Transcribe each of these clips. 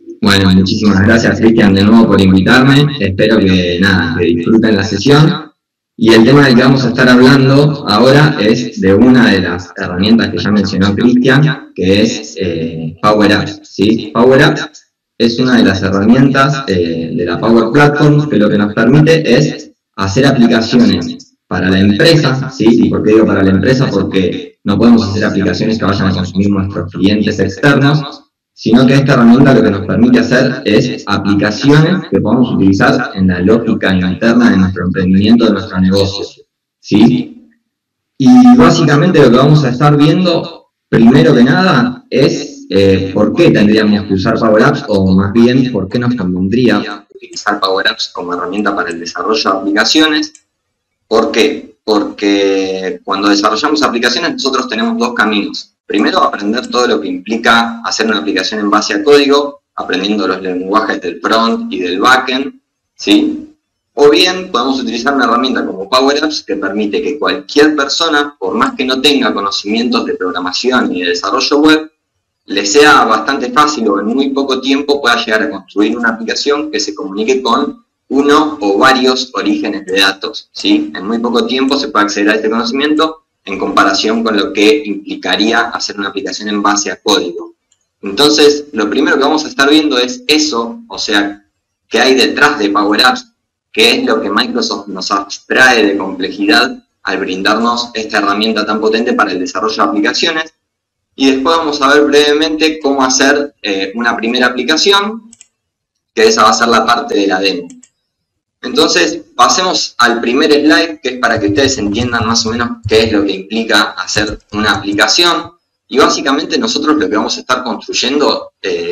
Bueno, muchísimas gracias, Cristian, de nuevo por invitarme. Espero que, nada, que disfruten la sesión. Y el tema del que vamos a estar hablando ahora es de una de las herramientas que ya mencionó Cristian, que es Power Apps, ¿sí? Power Apps es una de las herramientas de la Power Platform que lo que nos permite es hacer aplicaciones para la empresa, ¿sí? ¿Y por qué digo para la empresa? Porque no podemos hacer aplicaciones que vayan a consumir nuestros clientes externos, sino que esta herramienta lo que nos permite hacer es aplicaciones que podamos utilizar en la lógica interna de nuestro emprendimiento, de nuestro negocio, ¿sí? Y básicamente lo que vamos a estar viendo, primero que nada, es por qué tendríamos que usar Power Apps, o más bien, por qué nos convendría utilizar Power Apps como herramienta para el desarrollo de aplicaciones. ¿Por qué? Porque cuando desarrollamos aplicaciones nosotros tenemos dos caminos. Primero, aprender todo lo que implica hacer una aplicación en base a código, aprendiendo los lenguajes del front y del backend, ¿sí? O bien podemos utilizar una herramienta como Power Apps que permite que cualquier persona, por más que no tenga conocimientos de programación y de desarrollo web, le sea bastante fácil o en muy poco tiempo pueda llegar a construir una aplicación que se comunique con uno o varios orígenes de datos, ¿sí? En muy poco tiempo se puede acceder a este conocimiento en comparación con lo que implicaría hacer una aplicación en base a código. Entonces, lo primero que vamos a estar viendo es eso, o sea, qué hay detrás de Power Apps, qué es lo que Microsoft nos abstrae de complejidad al brindarnos esta herramienta tan potente para el desarrollo de aplicaciones. Y después vamos a ver brevemente cómo hacer una primera aplicación, que esa va a ser la parte de la demo. Entonces, pasemos al primer slide, que es para que ustedes entiendan más o menos qué es lo que implica hacer una aplicación. Y básicamente nosotros lo que vamos a estar construyendo,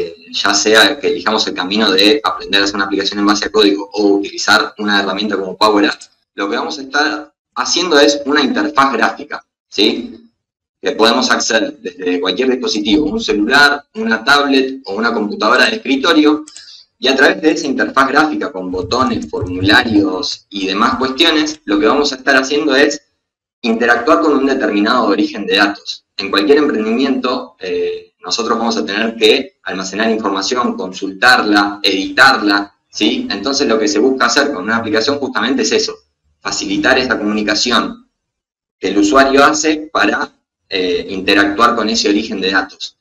ya sea que elijamos el camino de aprender a hacer una aplicación en base a código o utilizar una herramienta como Power Apps, lo que vamos a estar haciendo es una interfaz gráfica, ¿sí? Que podemos acceder desde cualquier dispositivo, un celular, una tablet o una computadora de escritorio. Y a través de esa interfaz gráfica con botones, formularios y demás cuestiones, lo que vamos a estar haciendo es interactuar con un determinado origen de datos. En cualquier emprendimiento, nosotros vamos a tener que almacenar información, consultarla, editarla, ¿sí? Entonces lo que se busca hacer con una aplicación justamente es eso, facilitar esa comunicación que el usuario hace para interactuar con ese origen de datos.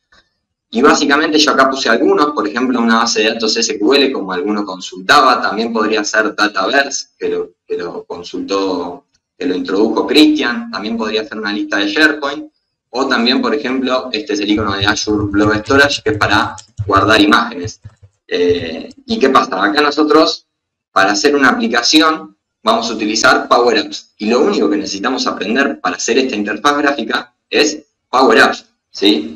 Y básicamente yo acá puse algunos, por ejemplo, una base de datos SQL, como alguno consultaba, también podría ser Dataverse, que lo consultó, que lo introdujo Cristian, también podría ser una lista de SharePoint, o también, por ejemplo, este es el icono de Azure Blob Storage, que es para guardar imágenes. ¿Y qué pasa? Acá nosotros, para hacer una aplicación, vamos a utilizar Power Apps, y lo único que necesitamos aprender para hacer esta interfaz gráfica es Power Apps, ¿sí?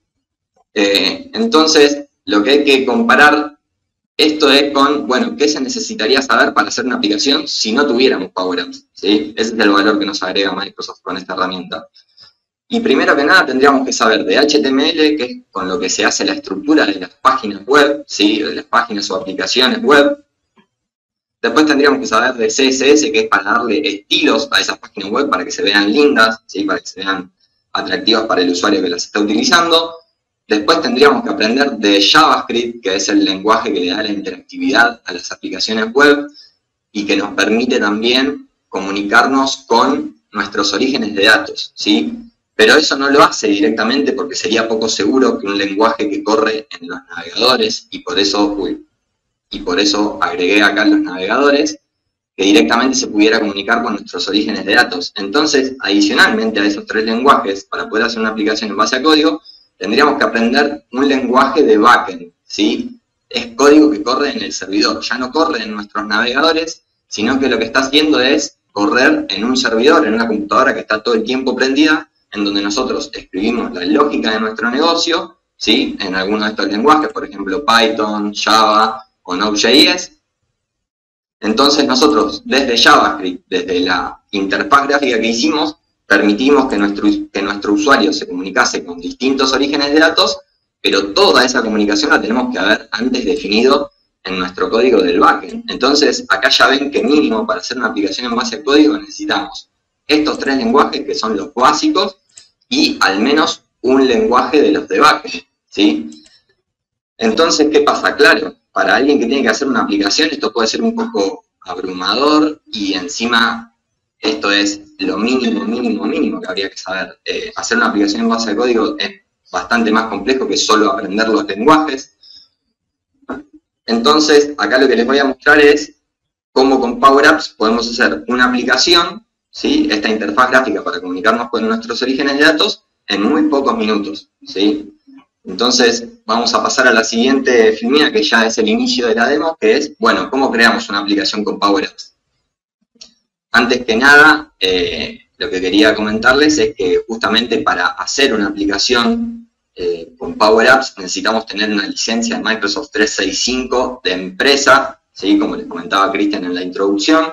Entonces, lo que hay que comparar esto es con, bueno, ¿qué se necesitaría saber para hacer una aplicación si no tuviéramos Power Apps? ¿Sí? Ese es el valor que nos agrega Microsoft con esta herramienta. Y primero que nada tendríamos que saber de HTML, que es con lo que se hace la estructura de las páginas web, ¿sí? De las páginas o aplicaciones web. Después tendríamos que saber de CSS, que es para darle estilos a esas páginas web para que se vean lindas, ¿sí? Para que se vean atractivas para el usuario que las está utilizando. Después tendríamos que aprender de JavaScript, que es el lenguaje que le da la interactividad a las aplicaciones web y que nos permite también comunicarnos con nuestros orígenes de datos, ¿sí? Pero eso no lo hace directamente porque sería poco seguro que un lenguaje que corre en los navegadores, y por eso agregué acá los navegadores, que directamente se pudiera comunicar con nuestros orígenes de datos. Entonces, adicionalmente a esos tres lenguajes, para poder hacer una aplicación en base a código, tendríamos que aprender un lenguaje de backend, ¿sí? Es código que corre en el servidor, ya no corre en nuestros navegadores, sino que lo que está haciendo es correr en un servidor, en una computadora que está todo el tiempo prendida, en donde nosotros escribimos la lógica de nuestro negocio, ¿sí? En alguno de estos lenguajes, por ejemplo Python, Java o Node.js. Entonces nosotros, desde JavaScript, desde la interfaz gráfica que hicimos, permitimos que nuestro usuario se comunicase con distintos orígenes de datos, pero toda esa comunicación la tenemos que haber antes definido en nuestro código del backend. Entonces, acá ya ven que mínimo para hacer una aplicación en base a código necesitamos estos tres lenguajes que son los básicos y al menos un lenguaje de los de backend, ¿sí? Entonces, ¿qué pasa? Claro, para alguien que tiene que hacer una aplicación, esto puede ser un poco abrumador y encima esto es lo mínimo, mínimo, mínimo que habría que saber. Hacer una aplicación en base de código es bastante más complejo que solo aprender los lenguajes. Entonces, acá lo que les voy a mostrar es cómo con Power Apps podemos hacer una aplicación, ¿sí? Esta interfaz gráfica para comunicarnos con nuestros orígenes de datos en muy pocos minutos, ¿sí? Entonces, vamos a pasar a la siguiente filmina, que ya es el inicio de la demo, que es, bueno, ¿cómo creamos una aplicación con Power Apps? Antes que nada, lo que quería comentarles es que justamente para hacer una aplicación con Power Apps necesitamos tener una licencia de Microsoft 365 de empresa, ¿sí? Como les comentaba Cristian en la introducción.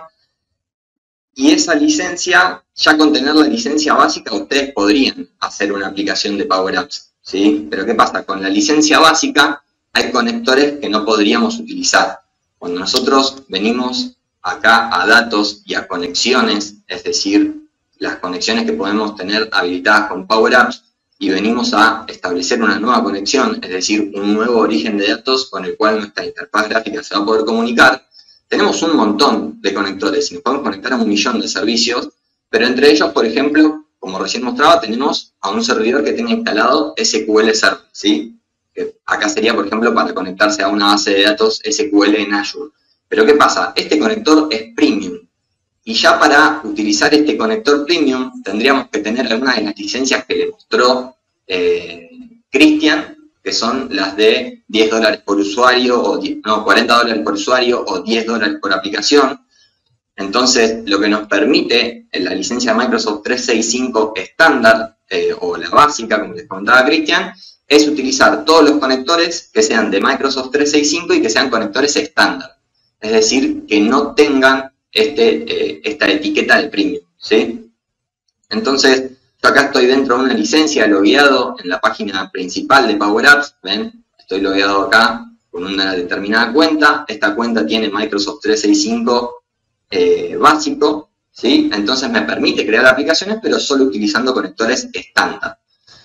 Y esa licencia, ya con tener la licencia básica, ustedes podrían hacer una aplicación de Power Apps, ¿sí? Pero ¿qué pasa? Con la licencia básica hay conectores que no podríamos utilizar. Cuando nosotros venimos acá a datos y a conexiones, es decir, las conexiones que podemos tener habilitadas con Power Apps, y venimos a establecer una nueva conexión, es decir, un nuevo origen de datos con el cual nuestra interfaz gráfica se va a poder comunicar, tenemos un montón de conectores y nos podemos conectar a 1.000.000 de servicios, pero entre ellos, por ejemplo, como recién mostraba, tenemos a un servidor que tenga instalado SQL Server, ¿sí? Que acá sería, por ejemplo, para conectarse a una base de datos SQL en Azure. Pero ¿qué pasa? Este conector es premium. Y ya para utilizar este conector premium tendríamos que tener algunas de las licencias que le mostró Cristian, que son las de $10 por usuario, o $40 por usuario o $10 por aplicación. Entonces, lo que nos permite la licencia de Microsoft 365 estándar, o la básica, como les comentaba Cristian, es utilizar todos los conectores que sean de Microsoft 365 y que sean conectores estándar. Es decir, que no tengan esta etiqueta de premium, ¿sí? Entonces, yo acá estoy dentro de una licencia logueado en la página principal de Power Apps, ¿ven? Estoy logueado acá con una determinada cuenta. Esta cuenta tiene Microsoft 365 básico, ¿sí? Entonces me permite crear aplicaciones, pero solo utilizando conectores estándar.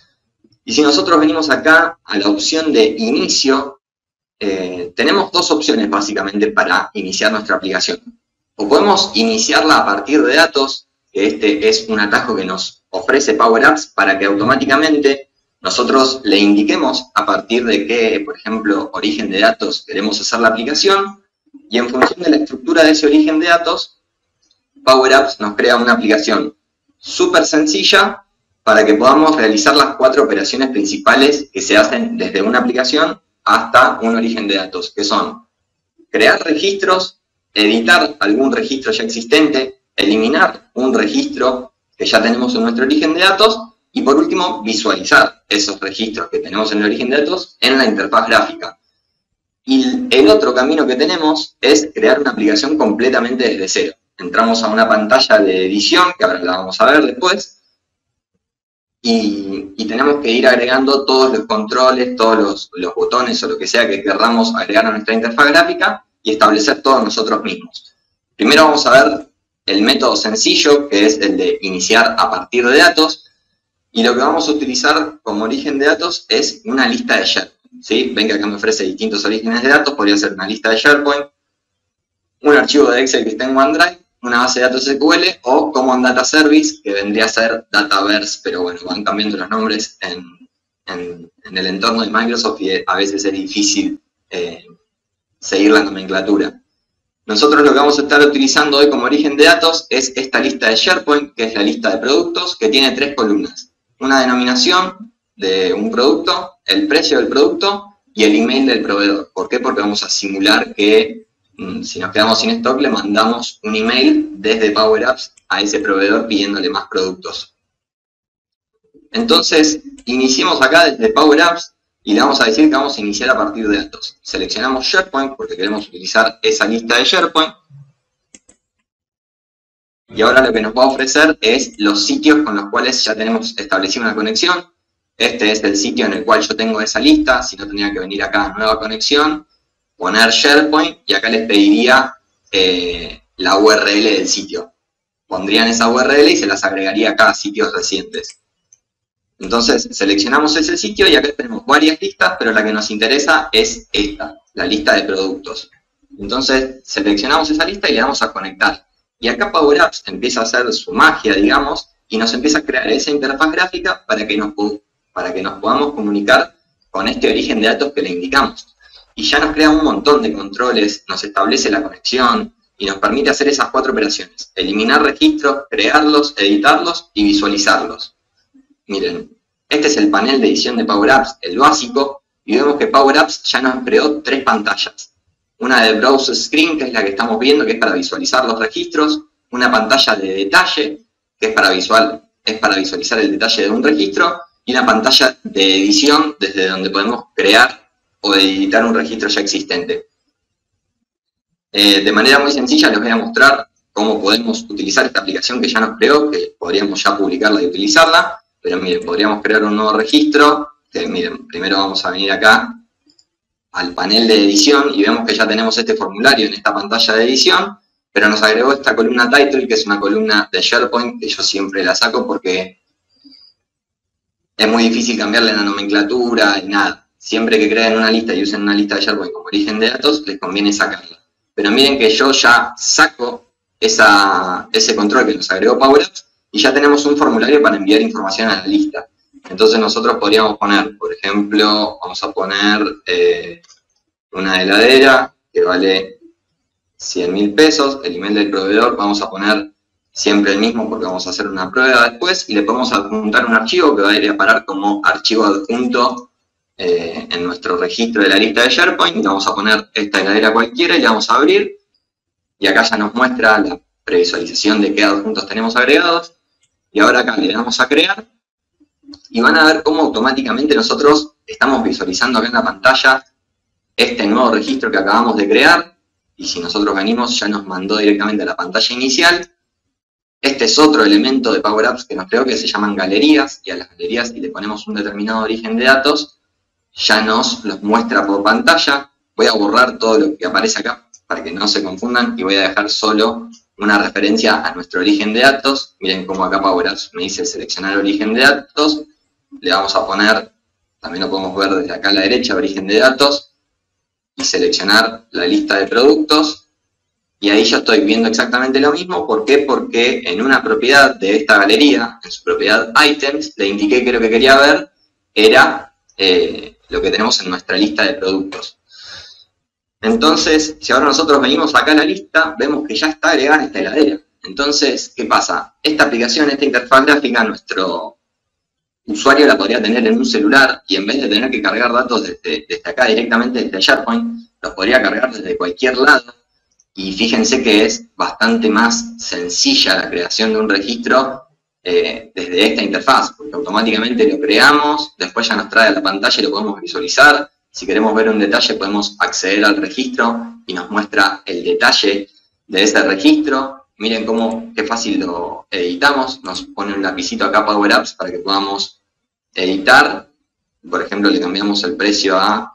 Y si nosotros venimos acá a la opción de inicio, tenemos dos opciones básicamente para iniciar nuestra aplicación. O podemos iniciarla a partir de datos, que este es un atajo que nos ofrece Power Apps para que automáticamente nosotros le indiquemos a partir de qué, por ejemplo, origen de datos queremos hacer la aplicación, y en función de la estructura de ese origen de datos, Power Apps nos crea una aplicación súper sencilla para que podamos realizar las 4 operaciones principales que se hacen desde una aplicación hasta un origen de datos, que son crear registros, editar algún registro ya existente, eliminar un registro que ya tenemos en nuestro origen de datos, y por último, visualizar esos registros que tenemos en el origen de datos en la interfaz gráfica. Y el otro camino que tenemos es crear una aplicación completamente desde cero. Entramos a una pantalla de edición, que ahora la vamos a ver después, y tenemos que ir agregando todos los controles, todos los botones o lo que sea que queramos agregar a nuestra interfaz gráfica y establecer todos nosotros mismos. Primero vamos a ver el método sencillo, que es el de iniciar a partir de datos, y lo que vamos a utilizar como origen de datos es una lista de SharePoint, ¿sí? Ven que acá me ofrece distintos orígenes de datos, podría ser una lista de SharePoint, un archivo de Excel que está en OneDrive, una base de datos SQL o Common Data Service, que vendría a ser Dataverse, pero bueno, van cambiando los nombres en el entorno de Microsoft y a veces es difícil seguir la nomenclatura. Nosotros lo que vamos a estar utilizando hoy como origen de datos es esta lista de SharePoint, que es la lista de productos, que tiene 3 columnas. Una denominación de un producto, el precio del producto y el email del proveedor. ¿Por qué? Porque vamos a simular que si nos quedamos sin stock, le mandamos un email desde Power Apps a ese proveedor pidiéndole más productos. Entonces, iniciemos acá desde Power Apps y le vamos a decir que vamos a iniciar a partir de datos. Seleccionamos SharePoint porque queremos utilizar esa lista de SharePoint. Y ahora lo que nos va a ofrecer es los sitios con los cuales ya tenemos establecida una conexión. Este es el sitio en el cual yo tengo esa lista, si no tendría que venir acá a nueva conexión, poner SharePoint y acá les pediría la URL del sitio. Pondrían esa URL y se las agregaría acá a sitios recientes. Entonces seleccionamos ese sitio y acá tenemos varias listas, pero la que nos interesa es esta, la lista de productos. Entonces seleccionamos esa lista y le damos a conectar. Y acá Power Apps empieza a hacer su magia, digamos, y nos empieza a crear esa interfaz gráfica para que nos podamos comunicar con este origen de datos que le indicamos. Y ya nos crea un montón de controles, nos establece la conexión y nos permite hacer esas 4 operaciones: eliminar registros, crearlos, editarlos y visualizarlos. Miren, este es el panel de edición de Power Apps, el básico, y vemos que Power Apps ya nos creó 3 pantallas. Una de Browse Screen, que es la que estamos viendo, que es para visualizar los registros, una pantalla de detalle, que es para visualizar el detalle de un registro, y una pantalla de edición, desde donde podemos crear o editar un registro ya existente. De manera muy sencilla les voy a mostrar cómo podemos utilizar esta aplicación que ya nos creó, que podríamos ya publicarla y utilizarla. Pero miren, podríamos crear un nuevo registro, que miren, primero vamos a venir acá al panel de edición y vemos que ya tenemos este formulario en esta pantalla de edición, pero nos agregó esta columna title, que es una columna de SharePoint, que yo siempre la saco porque es muy difícil cambiarle la nomenclatura y nada. Siempre que creen una lista y usen una lista de SharePoint como origen de datos, les conviene sacarla. Pero miren que yo ya saco ese control que nos agregó Power Apps, y ya tenemos un formulario para enviar información a la lista. Entonces nosotros podríamos poner, por ejemplo, vamos a poner una heladera que vale 100.000 pesos, el email del proveedor vamos a poner siempre el mismo porque vamos a hacer una prueba después, y le podemos adjuntar un archivo que va a ir a parar como archivo adjunto en nuestro registro de la lista de SharePoint. Le vamos a poner esta heladera cualquiera y le vamos a abrir, y acá ya nos muestra la previsualización de qué adjuntos tenemos agregados. Y ahora acá le damos a crear, y van a ver cómo automáticamente nosotros estamos visualizando acá en la pantalla este nuevo registro que acabamos de crear, y si nosotros venimos ya nos mandó directamente a la pantalla inicial. Este es otro elemento de Power Apps que nos creó, que se llaman galerías, y a las galerías, si le ponemos un determinado origen de datos, ya nos los muestra por pantalla. Voy a borrar todo lo que aparece acá para que no se confundan, y voy a dejar solo una referencia a nuestro origen de datos. Miren cómo acá Power Apps me dice seleccionar origen de datos. Le vamos a poner, también lo podemos ver desde acá a la derecha, origen de datos, y seleccionar la lista de productos. Y ahí ya estoy viendo exactamente lo mismo. ¿Por qué? Porque en una propiedad de esta galería, en su propiedad items, le indiqué que lo que quería ver era lo que tenemos en nuestra lista de productos. Entonces, si ahora nosotros venimos acá a la lista, vemos que ya está agregada esta heladera. Entonces, ¿qué pasa? Esta aplicación, esta interfaz gráfica, nuestro usuario la podría tener en un celular, y en vez de tener que cargar datos desde acá directamente desde SharePoint, los podría cargar desde cualquier lado. Y fíjense que es bastante más sencilla la creación de un registro desde esta interfaz, porque automáticamente lo creamos, después ya nos trae a la pantalla y lo podemos visualizar. Si queremos ver un detalle, podemos acceder al registro y nos muestra el detalle de ese registro. Miren qué fácil lo editamos. Nos pone un lapicito acá Power Apps para que podamos editar. Por ejemplo, le cambiamos el precio a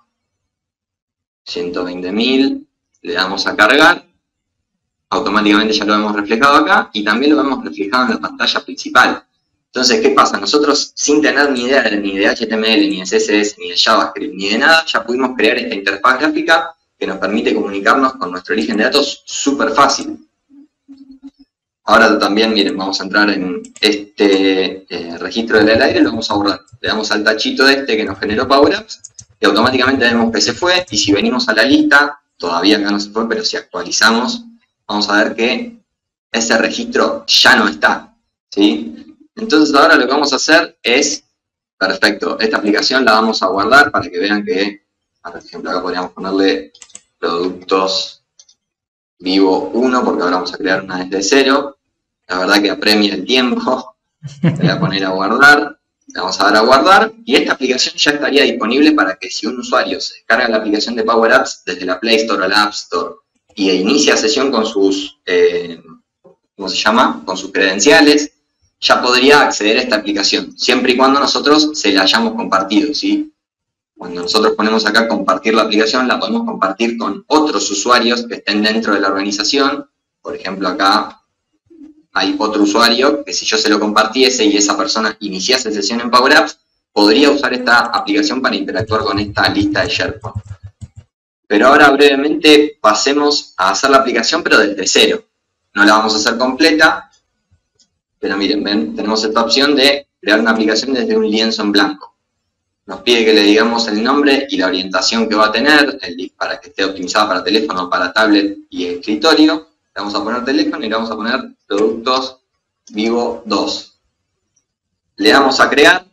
120.000, le damos a cargar. Automáticamente ya lo hemos reflejado acá, y también lo hemos reflejado en la pantalla principal. Entonces, ¿qué pasa? Nosotros, sin tener ni idea ni de HTML, ni de CSS, ni de JavaScript, ni de nada, ya pudimos crear esta interfaz gráfica que nos permite comunicarnos con nuestro origen de datos súper fácil. Ahora también, miren, vamos a entrar en este registro de la heladera y lo vamos a borrar. Le damos al tachito que nos generó Power Apps, y automáticamente vemos que se fue. Y si venimos a la lista, todavía acá no se fue, pero si actualizamos, vamos a ver que ese registro ya no está, ¿sí? Entonces ahora lo que vamos a hacer es, perfecto, esta aplicación la vamos a guardar para que vean que, por ejemplo, acá podríamos ponerle productos vivo 1, porque ahora vamos a crear una desde cero. La verdad que apremia el tiempo. Le voy a poner a guardar, le vamos a dar a guardar, y esta aplicación ya estaría disponible para que si un usuario se descarga la aplicación de Power Apps desde la Play Store o la App Store y inicia sesión con sus, ¿cómo se llama? Con sus credenciales, ya podría acceder a esta aplicación, siempre y cuando nosotros se la hayamos compartido, ¿sí? Cuando nosotros ponemos acá compartir la aplicación, la podemos compartir con otros usuarios que estén dentro de la organización. Por ejemplo, acá hay otro usuario que si yo se lo compartiese y esa persona iniciase sesión en Power Apps, podría usar esta aplicación para interactuar con esta lista de SharePoint. Pero ahora brevemente pasemos a hacer la aplicación, pero desde cero. No la vamos a hacer completa, pero miren, ven, tenemos esta opción de crear una aplicación desde un lienzo en blanco. Nos pide que le digamos el nombre y la orientación que va a tener, para que esté optimizada para teléfono, para tablet y escritorio. Le vamos a poner teléfono y le vamos a poner productos Vivo 2. Le damos a crear.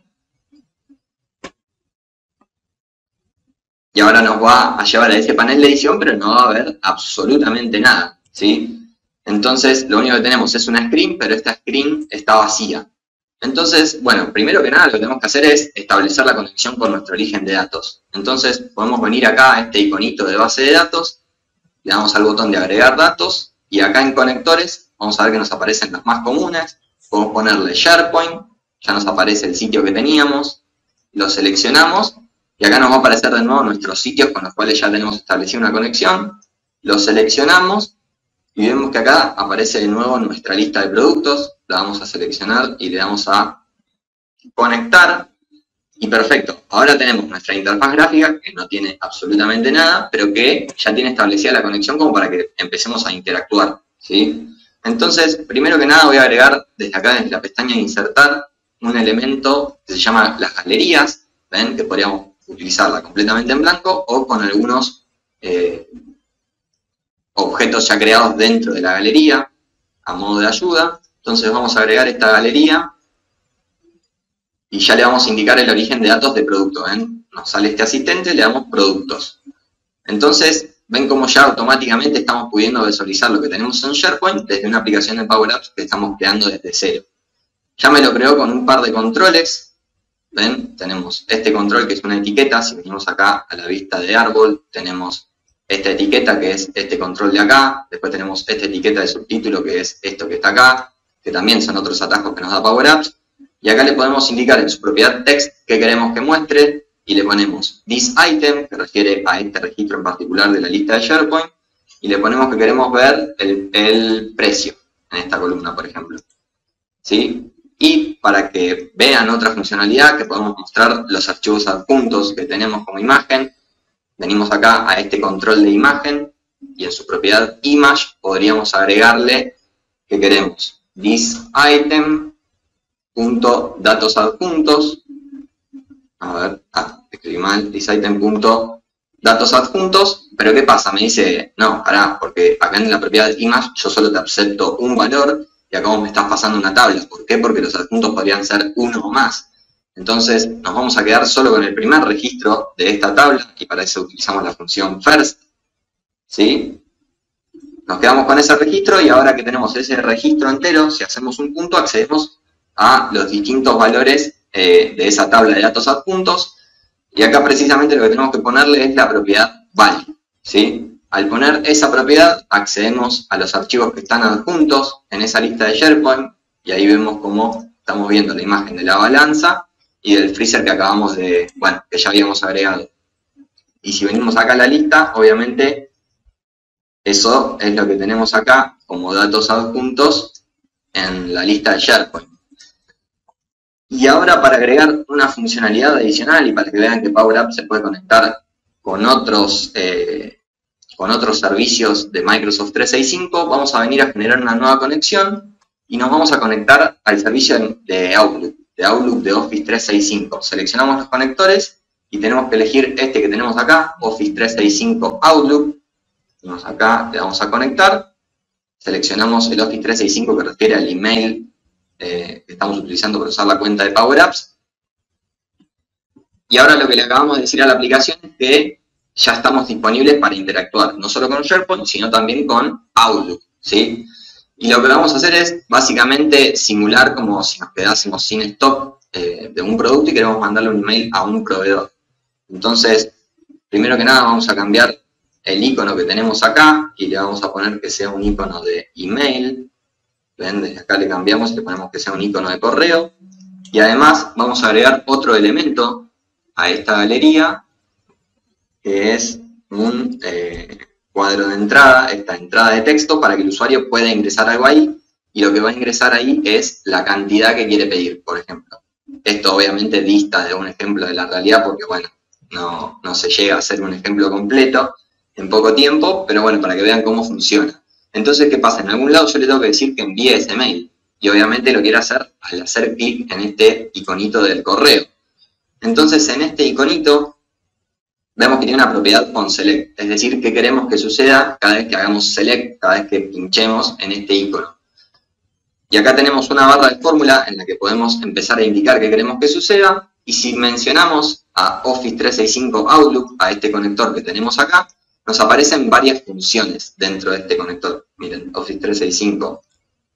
Y ahora nos va a llevar a ese panel de edición, pero no va a haber absolutamente nada, ¿sí? Entonces, lo único que tenemos es una screen, pero esta screen está vacía. Entonces, bueno, primero que nada lo que tenemos que hacer es establecer la conexión con nuestro origen de datos. Entonces, podemos venir acá a este iconito de base de datos, le damos al botón de agregar datos, y acá en conectores, vamos a ver que nos aparecen las más comunes. Podemos ponerle SharePoint, ya nos aparece el sitio que teníamos, lo seleccionamos, y acá nos va a aparecer de nuevo nuestros sitios con los cuales ya tenemos establecida una conexión. Lo seleccionamos y vemos que acá aparece de nuevo nuestra lista de productos. La vamos a seleccionar y le damos a conectar. Y perfecto, ahora tenemos nuestra interfaz gráfica que no tiene absolutamente nada, pero que ya tiene establecida la conexión como para que empecemos a interactuar, ¿sí? Entonces, primero que nada voy a agregar desde acá, desde la pestaña de insertar, un elemento que se llama las galerías. ¿Ven? Que podríamos utilizarla completamente en blanco o con algunos objetos ya creados dentro de la galería a modo de ayuda. Entonces vamos a agregar esta galería y ya le vamos a indicar el origen de datos de producto. ¿Ven? Nos sale este asistente, le damos productos. Entonces ven cómo ya automáticamente estamos pudiendo visualizar lo que tenemos en SharePoint desde una aplicación de Power Apps que estamos creando desde cero. Ya me lo creó con un par de controles. ¿Ven? Tenemos este control que es una etiqueta. Si venimos acá a la vista de árbol, tenemos esta etiqueta que es este control de acá. Después tenemos esta etiqueta de subtítulo que es esto que está acá, que también son otros atajos que nos da Power Apps. Y acá le podemos indicar en su propiedad text que queremos que muestre y le ponemos this item, que refiere a este registro en particular de la lista de SharePoint, y le ponemos que queremos ver el precio en esta columna, por ejemplo. ¿Sí? Y para que vean otra funcionalidad, que podemos mostrar los archivos adjuntos que tenemos como imagen, venimos acá a este control de imagen y en su propiedad image podríamos agregarle que queremos this item.datos adjuntos. A ver, escribí mal, this item.datos adjuntos, pero ¿qué pasa? Me dice, no, pará, porque acá en la propiedad image yo solo te acepto un valor. Y acá me estás pasando una tabla. ¿Por qué? Porque los adjuntos podrían ser uno o más. Entonces nos vamos a quedar solo con el primer registro de esta tabla y para eso utilizamos la función first. ¿Sí? Nos quedamos con ese registro y ahora que tenemos ese registro entero, si hacemos un punto, accedemos a los distintos valores de esa tabla de datos adjuntos. Y acá precisamente lo que tenemos que ponerle es la propiedad value. ¿Sí? Al poner esa propiedad, accedemos a los archivos que están adjuntos en esa lista de SharePoint, y ahí vemos cómo estamos viendo la imagen de la balanza y del freezer que acabamos de, bueno, que ya habíamos agregado. Y si venimos acá a la lista, obviamente, eso es lo que tenemos acá como datos adjuntos en la lista de SharePoint. Y ahora para agregar una funcionalidad adicional y para que vean que Power Apps se puede conectar con otros servicios de Microsoft 365, vamos a venir a generar una nueva conexión y nos vamos a conectar al servicio de Outlook de Office 365. Seleccionamos los conectores y tenemos que elegir este que tenemos acá, Office 365 Outlook. Vamos acá, le damos a conectar, seleccionamos el Office 365 que refiere al email que estamos utilizando para usar la cuenta de Power Apps. Y ahora lo que le acabamos de decir a la aplicación es que ya estamos disponibles para interactuar, no solo con SharePoint, sino también con Outlook, ¿sí? Y lo que vamos a hacer es, básicamente, simular como si nos quedásemos sin stock de un producto y queremos mandarle un email a un proveedor. Entonces, primero que nada, vamos a cambiar el icono que tenemos acá y le vamos a poner que sea un icono de email. ¿Ven? Desde acá le cambiamos y le ponemos que sea un icono de correo. Y además, vamos a agregar otro elemento a esta galería, que es un cuadro de entrada, esta entrada de texto, para que el usuario pueda ingresar algo ahí y lo que va a ingresar ahí es la cantidad que quiere pedir, por ejemplo. Esto obviamente dista de un ejemplo de la realidad porque, bueno, no se llega a hacer un ejemplo completo en poco tiempo, pero bueno, para que vean cómo funciona. Entonces, ¿qué pasa? En algún lado yo le tengo que decir que envíe ese mail, y obviamente lo quiere hacer al hacer clic en este iconito del correo. Entonces, en este iconito, vemos que tiene una propiedad onSelect, es decir, qué queremos que suceda cada vez que hagamos select, cada vez que pinchemos en este icono. Y acá tenemos una barra de fórmula en la que podemos empezar a indicar qué queremos que suceda, y si mencionamos a Office 365 Outlook, a este conector que tenemos acá, nos aparecen varias funciones dentro de este conector. Miren, Office 365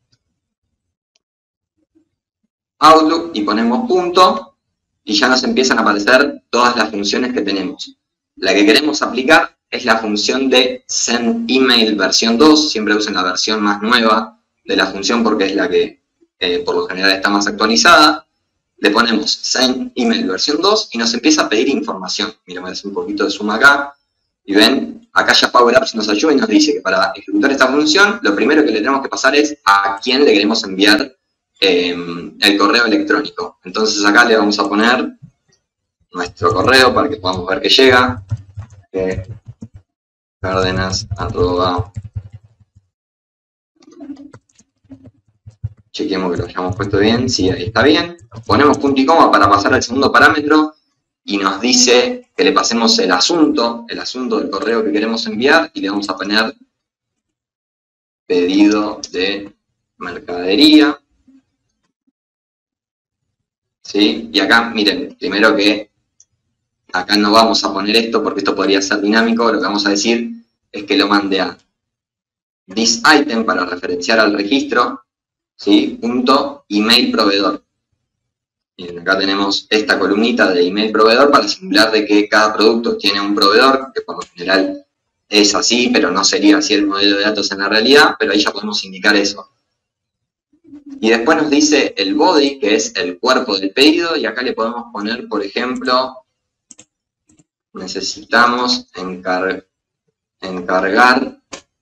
Outlook, y ponemos punto, y ya nos empiezan a aparecer todas las funciones que tenemos. La que queremos aplicar es la función de Send Email versión 2, siempre usen la versión más nueva de la función porque es la que por lo general está más actualizada. Le ponemos Send Email versión 2 y nos empieza a pedir información. Miren, voy a hacer un poquito de zoom acá, y ven, acá ya Power Apps nos ayuda y nos dice que para ejecutar esta función, lo primero que le tenemos que pasar es a quién le queremos enviar el correo electrónico. Entonces acá le vamos a poner nuestro correo para que podamos ver que llega. Cárdenas, @ chequeemos que lo hayamos puesto bien, sí, ahí está bien. Ponemos punto y coma para pasar al segundo parámetro y nos dice que le pasemos el asunto del correo que queremos enviar, y le vamos a poner pedido de mercadería. ¿Sí? Y acá, miren, primero que acá no vamos a poner esto porque esto podría ser dinámico, lo que vamos a decir es que lo mande a this item para referenciar al registro, ¿sí? Punto email proveedor. Miren, acá tenemos esta columnita de email proveedor para simular de que cada producto tiene un proveedor, que por lo general es así, pero no sería así el modelo de datos en la realidad, pero ahí ya podemos indicar eso. Y después nos dice el body, que es el cuerpo del pedido, y acá le podemos poner, por ejemplo, necesitamos encargar,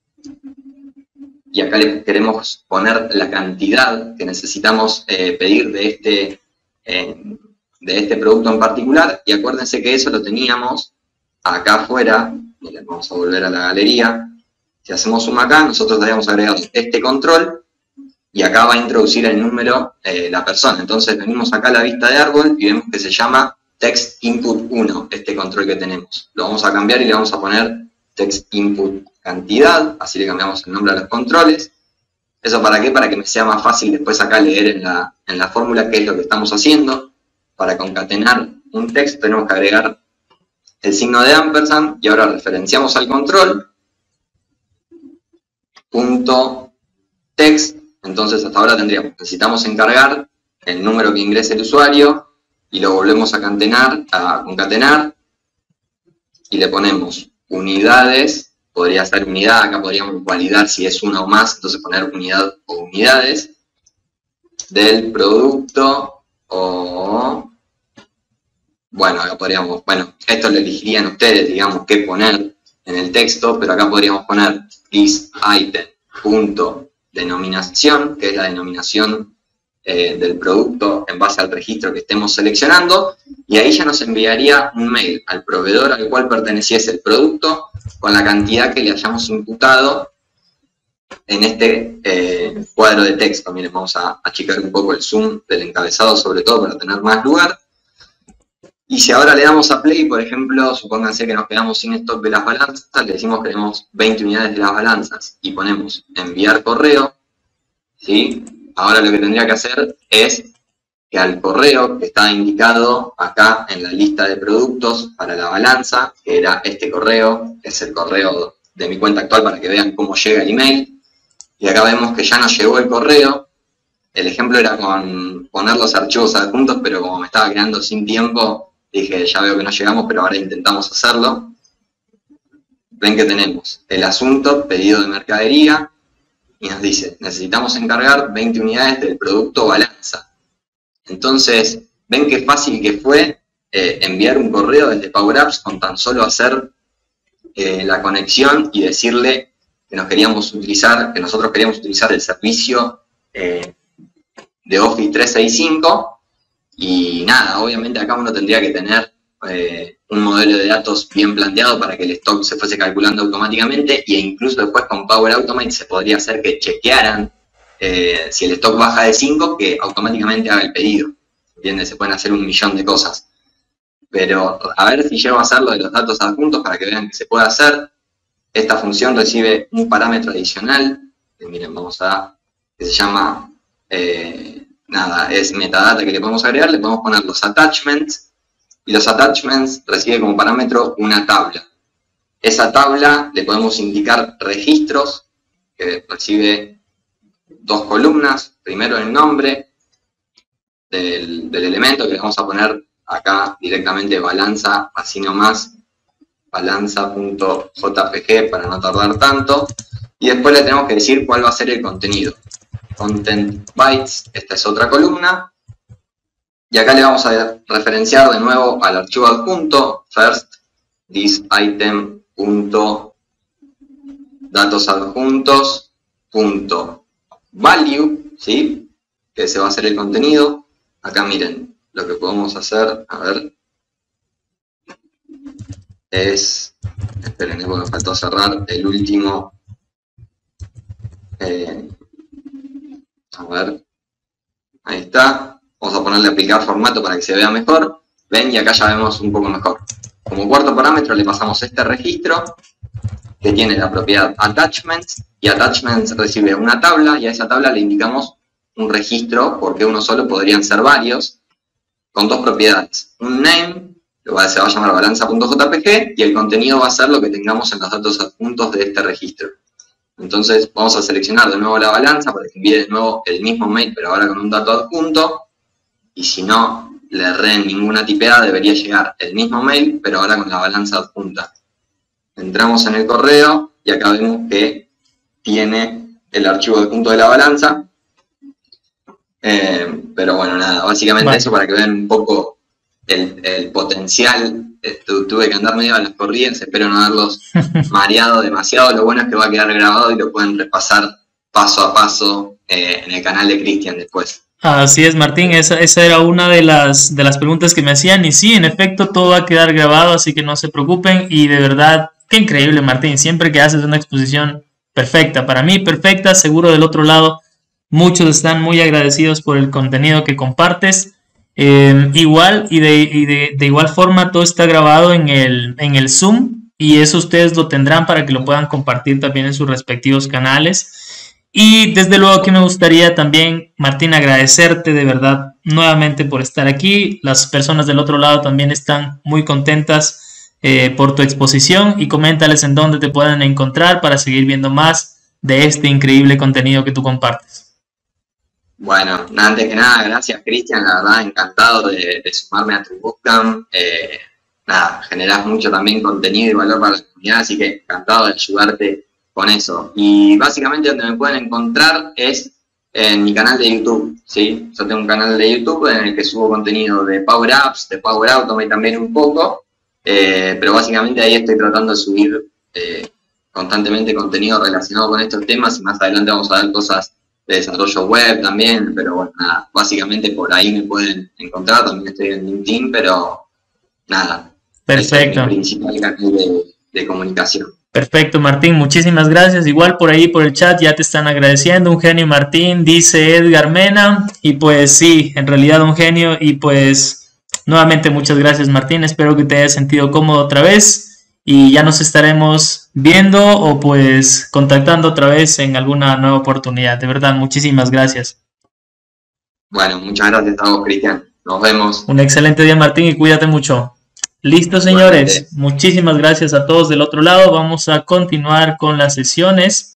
y acá le queremos poner la cantidad que necesitamos pedir de este producto en particular, y acuérdense que eso lo teníamos acá afuera. Miren, vamos a volver a la galería. Si hacemos zoom acá, nosotros habíamos agregado este control, y acá va a introducir el número la persona. Entonces venimos acá a la vista de árbol y vemos que se llama Text Input 1, este control que tenemos. Lo vamos a cambiar y le vamos a poner Text Input cantidad, así le cambiamos el nombre a los controles. ¿Eso para qué? Para que me sea más fácil después acá leer en la fórmula qué es lo que estamos haciendo. Para concatenar un texto tenemos que agregar el signo de ampersand, y ahora referenciamos al control, punto text. Entonces hasta ahora necesitamos encargar el número que ingrese el usuario, y lo volvemos a concatenar, y le ponemos unidades, podría ser unidad, acá podríamos validar si es una o más, entonces poner unidad o unidades, del producto, o, bueno, acá podríamos, esto lo elegirían ustedes, digamos, qué poner en el texto, pero acá podríamos poner this item, punto, denominación, que es la denominación del producto en base al registro que estemos seleccionando, y ahí ya nos enviaría un mail al proveedor al cual perteneciese el producto con la cantidad que le hayamos imputado en este cuadro de texto. Miren, vamos a achicar un poco el zoom del encabezado, sobre todo para tener más lugar. Y si ahora le damos a play, por ejemplo, supónganse que nos quedamos sin stock de las balanzas, le decimos que queremos 20 unidades de las balanzas y ponemos enviar correo, ¿sí? Ahora lo que tendría que hacer es que al correo que está indicado acá en la lista de productos para la balanza, que era este correo, que es el correo de mi cuenta actual para que vean cómo llega el email, y acá vemos que ya nos llegó el correo. El ejemplo era con poner los archivos adjuntos, pero como me estaba quedando sin tiempo, dije, ya veo que no llegamos, pero ahora intentamos hacerlo. Ven que tenemos el asunto, pedido de mercadería, y nos dice, necesitamos encargar 20 unidades del producto balanza. Entonces, ven qué fácil que fue enviar un correo desde Power Apps con tan solo hacer la conexión y decirle que nosotros queríamos utilizar el servicio de Office 365 y nada, obviamente acá uno tendría que tener un modelo de datos bien planteado para que el stock se fuese calculando automáticamente e incluso después con Power Automate se podría hacer que chequearan si el stock baja de 5, que automáticamente haga el pedido. ¿Entiendes? Se pueden hacer un millón de cosas. Pero a ver si llego a hacer lo de los datos adjuntos para que vean que se puede hacer. Esta función recibe un parámetro adicional, que miren, que se llama, es metadata que le podemos agregar, le podemos poner los attachments, y los attachments recibe como parámetro una tabla. Esa tabla le podemos indicar registros, que recibe 2 columnas, primero el nombre del elemento, que le vamos a poner acá directamente balanza, así nomás, balanza.jpg para no tardar tanto, y después le tenemos que decir cuál va a ser el contenido. Content bytes, esta es otra columna, y acá le vamos a referenciar de nuevo al archivo adjunto, first, this item, datos adjuntos, value, ¿sí? Que ese va a ser el contenido. Acá miren, lo que podemos hacer, a ver, esperen, porque me faltó cerrar el último, a ver, ahí está. Vamos a ponerle aplicar formato para que se vea mejor. Ven, y acá ya vemos un poco mejor. Como cuarto parámetro le pasamos este registro, que tiene la propiedad attachments, y attachments recibe una tabla, y a esa tabla le indicamos un registro, porque uno solo podrían ser varios, con 2 propiedades. Un name, se va a llamar balanza.jpg, y el contenido va a ser lo que tengamos en los datos adjuntos de este registro. Entonces vamos a seleccionar de nuevo la balanza para que envíe de nuevo el mismo mail, pero ahora con un dato adjunto, y si no le erré en ninguna tipeada, debería llegar el mismo mail, pero ahora con la balanza adjunta. Entramos en el correo, y acá vemos que tiene el archivo adjunto de la balanza, pero bueno, nada, básicamente eso para que vean un poco el potencial. Tuve que andar medio a las corridas, espero no haberlos mareado demasiado. Lo bueno es que va a quedar grabado y lo pueden repasar paso a paso en el canal de Cristian después. Así es, Martín, esa era una de las preguntas que me hacían, y sí, en efecto, todo va a quedar grabado, así que no se preocupen, y de verdad, qué increíble, Martín, siempre que haces una exposición perfecta, para mí perfecta, seguro del otro lado, muchos están muy agradecidos por el contenido que compartes. Igual y de igual forma todo está grabado en el Zoom, y eso ustedes lo tendrán para que lo puedan compartir también en sus respectivos canales. Y desde luego que me gustaría también, Martín, agradecerte de verdad nuevamente por estar aquí. Las personas del otro lado también están muy contentas por tu exposición, y coméntales en dónde te pueden encontrar para seguir viendo más de este increíble contenido que tú compartes. Bueno, antes que nada, gracias Cristian, la verdad encantado de sumarme a tu bootcamp. Nada, generás mucho también contenido y valor para la comunidad, así que encantado de ayudarte con eso. Y básicamente donde me pueden encontrar es en mi canal de YouTube, ¿sí? Yo tengo un canal de YouTube en el que subo contenido de Power Apps, de Power Automate también un poco, pero básicamente ahí estoy tratando de subir constantemente contenido relacionado con estos temas, y más adelante vamos a ver cosas de desarrollo web también, pero bueno, nada, básicamente por ahí me pueden encontrar. También estoy en LinkedIn, pero nada. Perfecto. Es mi principal canal de comunicación. Perfecto, Martín, muchísimas gracias. Igual por ahí por el chat ya te están agradeciendo. Un genio, Martín, dice Edgar Mena. Y pues sí, en realidad un genio. Y pues nuevamente muchas gracias, Martín. Espero que te hayas sentido cómodo otra vez. Y ya nos estaremos viendo o pues contactando otra vez en alguna nueva oportunidad. De verdad, muchísimas gracias. Bueno, muchas gracias a vos, Cristian. Nos vemos. Un excelente día, Martín, y cuídate mucho. Listo, señores. Muchísimas gracias a todos del otro lado. Vamos a continuar con las sesiones.